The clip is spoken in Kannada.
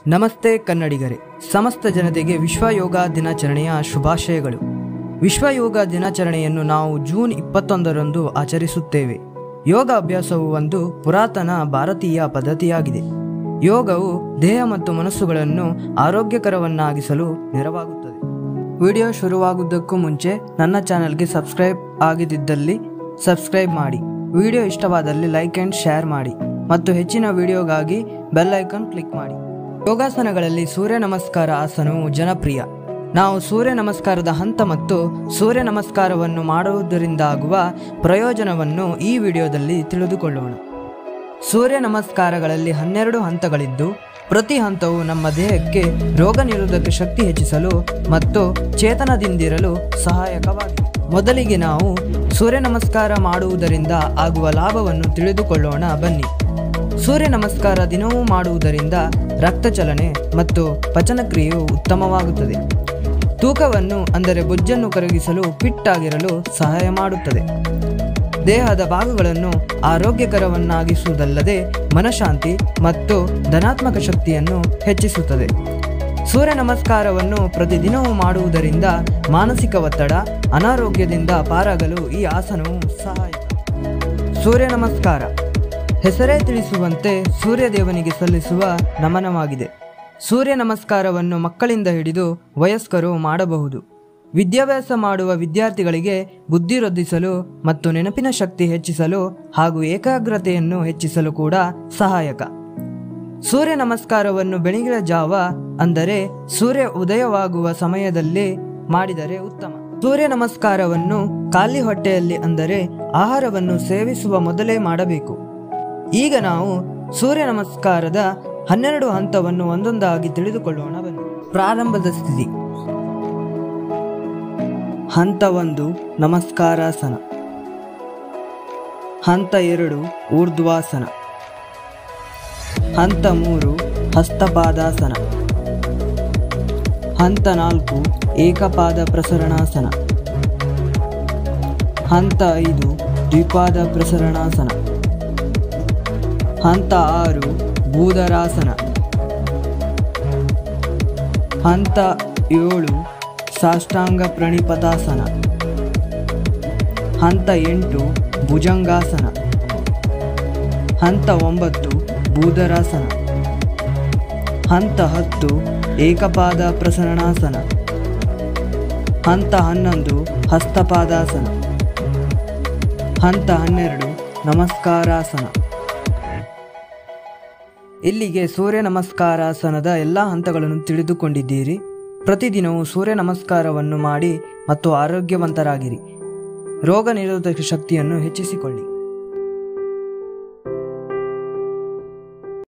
ನಮಸ್ತೆ ಕನ್ನಡಿಗರೇ, ಸಮಸ್ತ ಜನತೆಗೆ ವಿಶ್ವ ಯೋಗ ದಿನಾಚರಣೆಯ ಶುಭಾಶಯಗಳು. ವಿಶ್ವ ಯೋಗ ದಿನಾಚರಣೆಯನ್ನು ನಾವು ಜೂನ್ 21ರಂದು ಆಚರಿಸುತ್ತೇವೆ. ಯೋಗ ಅಭ್ಯಾಸವು ಒಂದು ಪುರಾತನ ಭಾರತೀಯ ಪದ್ಧತಿಯಾಗಿದೆ. ಯೋಗವು ದೇಹ ಮತ್ತು ಮನಸ್ಸುಗಳನ್ನು ಆರೋಗ್ಯಕರವನ್ನಾಗಿಸಲು ನೆರವಾಗುತ್ತದೆ. ವಿಡಿಯೋ ಶುರುವಾಗುವುದಕ್ಕೂ ಮುಂಚೆ ನನ್ನ ಚಾನೆಲ್ಗೆ ಸಬ್ಸ್ಕ್ರೈಬ್ ಆಗದಿದ್ದಲ್ಲಿ ಸಬ್ಸ್ಕ್ರೈಬ್ ಮಾಡಿ. ವಿಡಿಯೋ ಇಷ್ಟವಾದಲ್ಲಿ ಲೈಕ್ ಆ್ಯಂಡ್ ಶೇರ್ ಮಾಡಿ ಮತ್ತು ಹೆಚ್ಚಿನ ವಿಡಿಯೋಗಾಗಿ ಬೆಲ್ ಐಕಾನ್ ಕ್ಲಿಕ್ ಮಾಡಿ. ಯೋಗಾಸನಗಳಲ್ಲಿ ಸೂರ್ಯ ನಮಸ್ಕಾರ ಆಸನವು ಜನಪ್ರಿಯ. ನಾವು ಸೂರ್ಯ ನಮಸ್ಕಾರದ ಹಂತ ಮತ್ತು ಸೂರ್ಯ ನಮಸ್ಕಾರವನ್ನು ಮಾಡುವುದರಿಂದ ಆಗುವ ಪ್ರಯೋಜನವನ್ನು ಈ ವಿಡಿಯೋದಲ್ಲಿ ತಿಳಿದುಕೊಳ್ಳೋಣ. ಸೂರ್ಯ ನಮಸ್ಕಾರಗಳಲ್ಲಿ 12 ಹಂತಗಳಿದ್ದು, ಪ್ರತಿ ಹಂತವು ನಮ್ಮ ದೇಹಕ್ಕೆ ರೋಗ ನಿರೋಧಕ ಶಕ್ತಿ ಹೆಚ್ಚಿಸಲು ಮತ್ತು ಚೇತನದಿಂದಿರಲು ಸಹಾಯಕವಾಗಿದೆ. ಮೊದಲಿಗೆ ನಾವು ಸೂರ್ಯ ನಮಸ್ಕಾರ ಮಾಡುವುದರಿಂದ ಆಗುವ ಲಾಭವನ್ನು ತಿಳಿದುಕೊಳ್ಳೋಣ ಬನ್ನಿ. ಸೂರ್ಯ ನಮಸ್ಕಾರ ದಿನವೂ ಮಾಡುವುದರಿಂದ ರಕ್ತ ಚಲನೆ ಮತ್ತು ಪಚನಕ್ರಿಯೆಯು ಉತ್ತಮವಾಗುತ್ತದೆ. ತೂಕವನ್ನು ಅಂದರೆ ಬೊಜ್ಜನ್ನು ಕರಗಿಸಲು ಫಿಟ್ ಆಗಿರಲು ಸಹಾಯ ಮಾಡುತ್ತದೆ. ದೇಹದ ಭಾಗಗಳನ್ನು ಆರೋಗ್ಯಕರವನ್ನಾಗಿಸುವುದಲ್ಲದೆ ಮನಃಶಾಂತಿ ಮತ್ತು ಧನಾತ್ಮಕ ಶಕ್ತಿಯನ್ನು ಹೆಚ್ಚಿಸುತ್ತದೆ. ಸೂರ್ಯ ನಮಸ್ಕಾರವನ್ನು ಪ್ರತಿದಿನವೂ ಮಾಡುವುದರಿಂದ ಮಾನಸಿಕ ಒತ್ತಡ, ಅನಾರೋಗ್ಯದಿಂದ ಪಾರಾಗಲು ಈ ಆಸನವು ಸಹಾಯಕ. ಸೂರ್ಯ ನಮಸ್ಕಾರ ಹೆಸರೇ ತಿಳಿಸುವಂತೆ ಸೂರ್ಯದೇವನಿಗೆ ಸಲ್ಲಿಸುವ ನಮನವಾಗಿದೆ. ಸೂರ್ಯ ನಮಸ್ಕಾರವನ್ನು ಮಕ್ಕಳಿಂದ ಹಿಡಿದು ವಯಸ್ಕರು ಮಾಡಬಹುದು. ವಿದ್ಯಾಭ್ಯಾಸ ಮಾಡುವ ವಿದ್ಯಾರ್ಥಿಗಳಿಗೆ ಬುದ್ಧಿ ವೃದ್ಧಿಸಲು ಮತ್ತು ನೆನಪಿನ ಶಕ್ತಿ ಹೆಚ್ಚಿಸಲು ಹಾಗೂ ಏಕಾಗ್ರತೆಯನ್ನು ಹೆಚ್ಚಿಸಲು ಕೂಡ ಸಹಾಯಕ. ಸೂರ್ಯ ನಮಸ್ಕಾರವನ್ನು ಬೆಳಗಿನ ಜಾವ ಅಂದರೆ ಸೂರ್ಯ ಉದಯವಾಗುವ ಸಮಯದಲ್ಲಿ ಮಾಡಿದರೆ ಉತ್ತಮ. ಸೂರ್ಯ ನಮಸ್ಕಾರವನ್ನು ಖಾಲಿ ಹೊಟ್ಟೆಯಲ್ಲಿ ಅಂದರೆ ಆಹಾರವನ್ನು ಸೇವಿಸುವ ಮೊದಲೇ ಮಾಡಬೇಕು. ಈಗ ನಾವು ಸೂರ್ಯ ನಮಸ್ಕಾರದ 12 ಹಂತವನ್ನು ಒಂದೊಂದಾಗಿ ತಿಳಿದುಕೊಳ್ಳೋಣ ಬನ್ನಿ. ಪ್ರಾರಂಭದ ಸ್ಥಿತಿ. ಹಂತ 1 ನಮಸ್ಕಾರಾಸನ. ಹಂತ 2 ಊರ್ಧ್ವಾಸನ. ಹಂತ 3 ಹಸ್ತಪಾದಾಸನ. ಹಂತ 4 ಏಕಪಾದ ಪ್ರಸರಣಾಸನ. ಹಂತ 5 ದ್ವಿಪಾದ ಪ್ರಸರಣಾಸನ. ಹಂತ 6 ಭೂಧರಾಸನ. ಹಂತ 7 ಸಾಷ್ಟಾಂಗ ಪ್ರಣಿಪತಾಸನ. ಹಂತ 8 ಭುಜಂಗಾಸನ. ಹಂತ 9 ಭೂಧರಾಸನ. ಹಂತ 10 ಏಕಪಾದ ಪ್ರಸರಣಾಸನ. ಹಂತ 11 ಹಸ್ತಪಾದಾಸನ. ಹಂತ 12 ನಮಸ್ಕಾರಾಸನ. ಇಲ್ಲಿಗೆ ಸೂರ್ಯ ನಮಸ್ಕಾರಾಸನದ ಎಲ್ಲ ಹಂತಗಳನ್ನು ತಿಳಿದುಕೊಂಡಿದ್ದೀರಿ. ಪ್ರತಿದಿನವೂ ಸೂರ್ಯ ನಮಸ್ಕಾರವನ್ನು ಮಾಡಿ ಮತ್ತು ಆರೋಗ್ಯವಂತರಾಗಿರಿ. ರೋಗ ನಿರೋಧಕ ಶಕ್ತಿಯನ್ನು ಹೆಚ್ಚಿಸಿಕೊಳ್ಳಿ.